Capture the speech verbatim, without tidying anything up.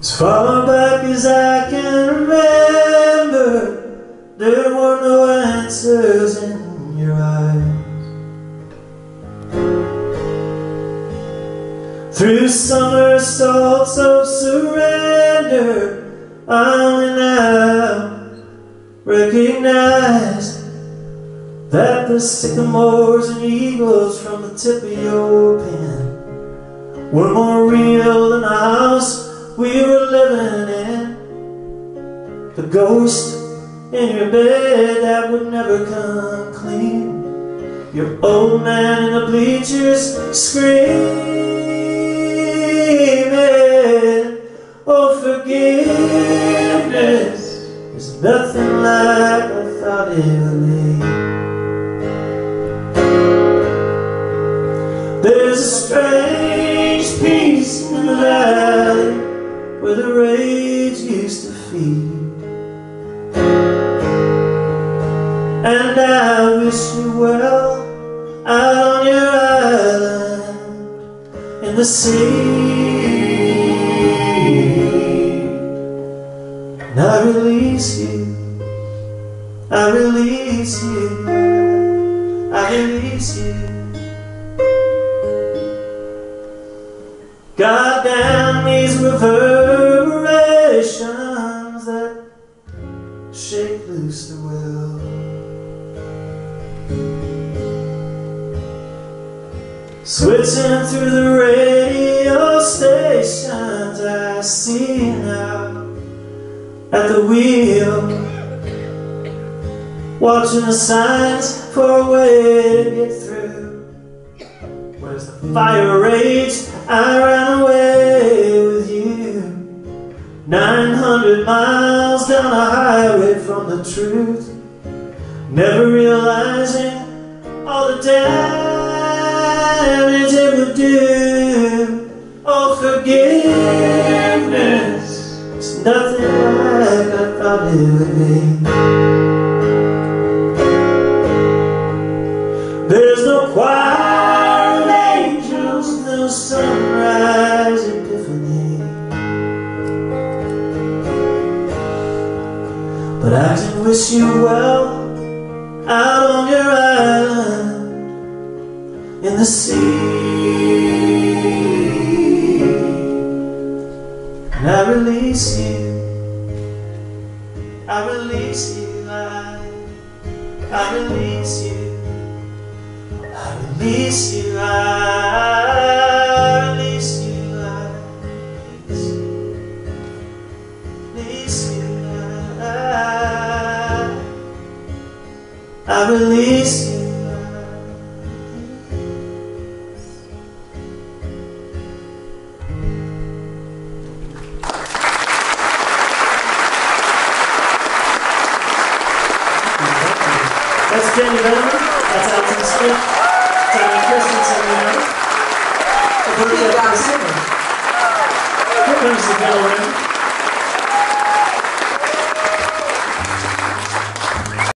As far back as I can remember, there were no answers in your eyes. Through somersaults of surrender, I only now recognize that the sycamores and eagles from the tip of your pen were more real than the house we were living in. The ghost in your bed that would never come clean. Your old man in the bleachers screaming. Oh, forgiveness is nothing like I thought it would be. There's a strange peace in the valley where the rage used to feed. And I wish you well out on your island in the sea. And I release you, I release you, I release you. God damn these reverberations that shake loose the will. Switching through the radio stations, I see now at the wheel, watching the signs for a way to get through. Where's the fire rage? I ran away with you. Nine hundred miles down a highway from the truth, never realizing all the damage it would do. Oh, forgiveness, it's nothing like I thought it would be. There's no choir of angels, no sunrise epiphany, but I can wish you well out on your island in the sea. And I release you, I release you, I, I release you, I release you, I release you, I release you, I, I release you. That's Bienemann, that's Alton, Diane, Christiansen, the birthday of the singer. Here comes the bell ring.